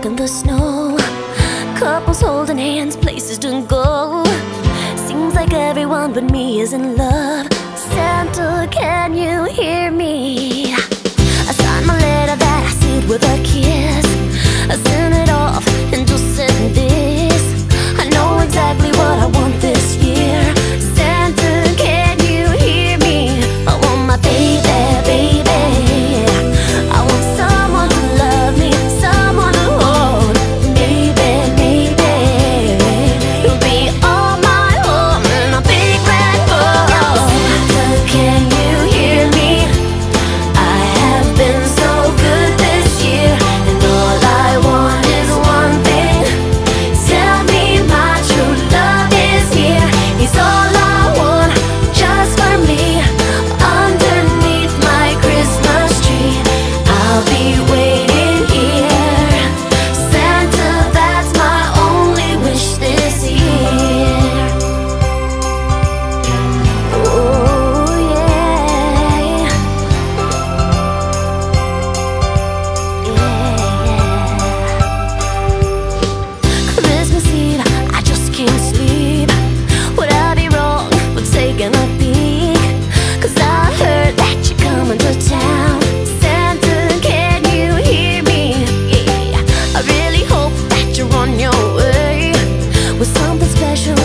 walk in the snow, couples holding hands, places to go. Seems like everyone but me is in love. Santa, can you hear me? I signed my letter that I sealed with a kiss. I sent it off and just said this: I know exactly what I want this year. Santa, can you hear me? I want my baby, baby. I want someone to love me, someone to hold. Maybe, maybe you'll be all my home in a big red bowl. Santa, can you hear me? I have been so good this year, and all I want is one thing. Tell me my true love is here. He's all I want, just for me. Underneath my Christmas tree, I'll be waiting here. Santa, that's my only wish this year. Oh yeah, yeah. Christmas Eve, I just can't sleep. Would I be wrong for taking a peek? 'Cause I heard that you're coming to town. Santa, can you hear me? Yeah, I really hope that you're on your way with something special